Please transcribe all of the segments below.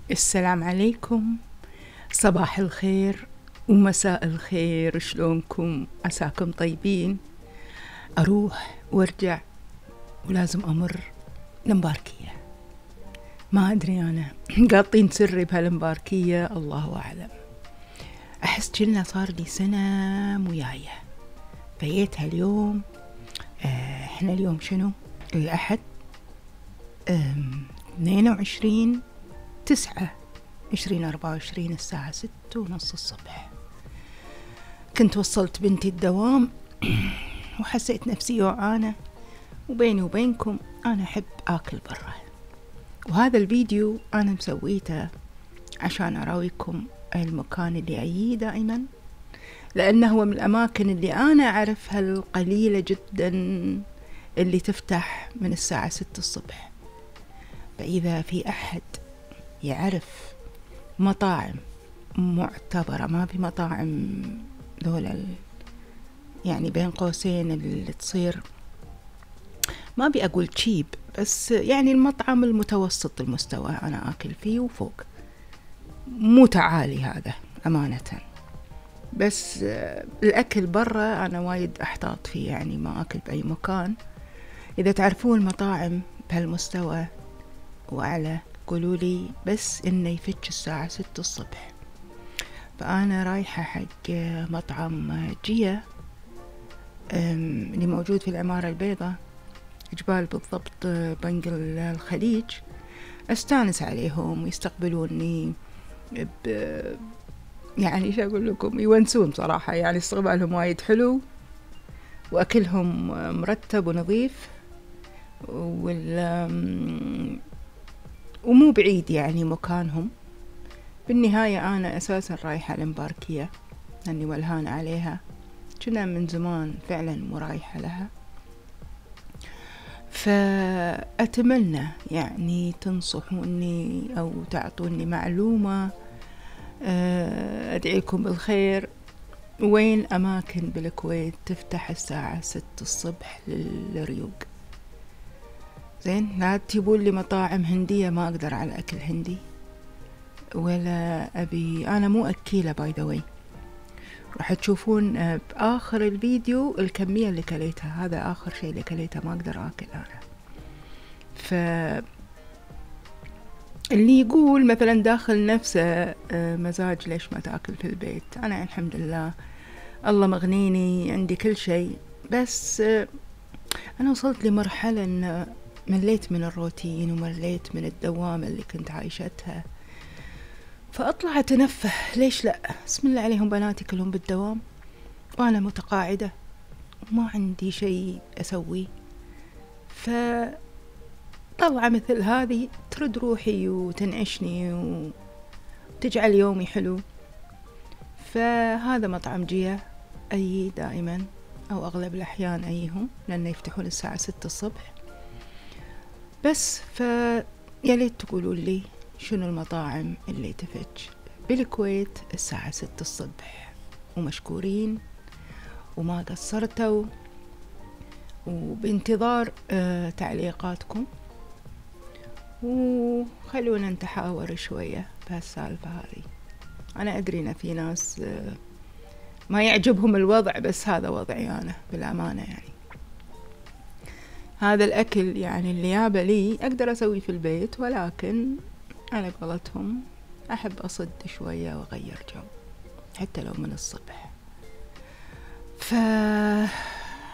السلام عليكم، صباح الخير ومساء الخير، شلونكم؟ عساكم طيبين. أروح وارجع ولازم أمر المباركية. ما أدري أنا قاطين سري بهالمباركية، الله أعلم. أحس كنا صار لي سنة وياية فيتها اليوم. احنا اليوم شنو؟ الأحد 22/9/2024 الساعة 6:30 الصبح. كنت وصلت بنتي الدوام وحسيت نفسي جوعانة، وبيني وبينكم أنا أحب أكل برا، وهذا الفيديو أنا مسويته عشان أراويكم المكان اللي أجيه دائما، لأنه هو من الأماكن اللي أنا أعرفها القليلة جدا اللي تفتح من الساعة 6 الصبح. فإذا في أحد يعرف مطاعم معتبرة، ما في مطاعم ذولا يعني بين قوسين اللي تصير، ما بي أقول تشيب، بس يعني المطعم المتوسط المستوى أنا أكل فيه وفوق، مو تعالي هذا أمانة. بس الأكل برا أنا وايد أحتاط فيه، يعني ما أكل بأي مكان. إذا تعرفون مطاعم بهالمستوى وأعلى قولوا لي، بس إنه يفتش الساعة 6 الصبح. فأنا رايحة حق مطعم جيا اللي موجود في العمارة البيضاء، جبال بالضبط، بنقل الخليج. أستانس عليهم ويستقبلوني يعني شو أقول لكم، يونسون صراحة، يعني استقبالهم وايد حلو وأكلهم مرتب ونظيف، ومو بعيد يعني مكانهم. بالنهاية أنا أساسا رايحة لمباركية لأني ولهان عليها، كنا من زمان فعلا مرايحة لها. فأتمنى يعني تنصحوني أو تعطوني معلومة، أدعيكم بالخير. وين أماكن بالكويت تفتح الساعة 6 الصبح للريوق؟ زين، لا تجيبون لي مطاعم هندية، ما أقدر على أكل هندي، ولا أبي، أنا مو أكيلة باي ذا واي. راح تشوفون بآخر الفيديو الكمية اللي كليتها، هذا آخر شيء اللي كليتها، ما أقدر أكل أنا. اللي يقول مثلا داخل نفسه مزاج ليش ما تاكل في البيت، أنا الحمد لله الله مغنيني، عندي كل شيء. بس أنا وصلت لمرحلة أن مليت من الروتين ومليت من الدوامة اللي كنت عايشتها، فأطلع أتنفه. ليش لا؟ بسم الله عليهم بناتي كلهم بالدوام وأنا متقاعدة وما عندي شيء أسويه، فطلع مثل هذه ترد روحي وتنعشني وتجعل يومي حلو. فهذا مطعم جيا أي دائما أو أغلب الأحيان أيهم، لأنه يفتحون الساعة 6 الصبح بس. ياليت تقولوا لي شنو المطاعم اللي تفتش بالكويت الساعة 6 الصبح، ومشكورين وما قصرتوا، وبانتظار تعليقاتكم، وخلونا نتحاور شوية بهالسالفة هذه. أنا أدري إن في ناس ما يعجبهم الوضع، بس هذا وضعي أنا بالأمانة. يعني هذا الأكل يعني اللي يابا لي أقدر أسويه في البيت، ولكن على قولتهم أحب أصد شوية وأغير جو حتى لو من الصبح. فهذا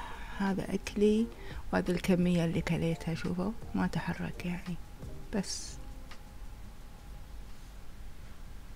أكلي، وهذا الكمية اللي كليتها، شوفوا ما تحرك يعني، بس